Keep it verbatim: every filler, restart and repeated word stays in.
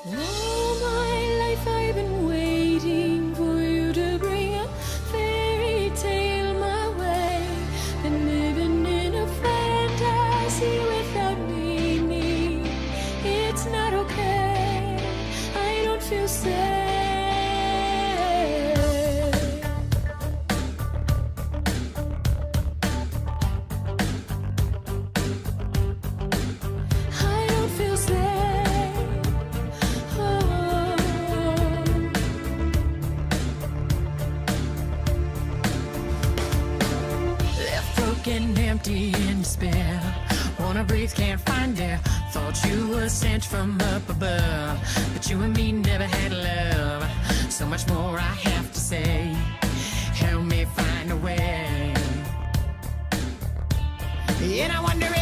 All my life I've been waiting for you to bring a fairy tale my way. Been living in a fantasy without meaning. It's not okay, I don't feel safe. Getting empty in despair. Wanna breathe, can't find air. Thought you were sent from up above, but you and me never had love. So much more I have to say. Help me find a way. And I wonder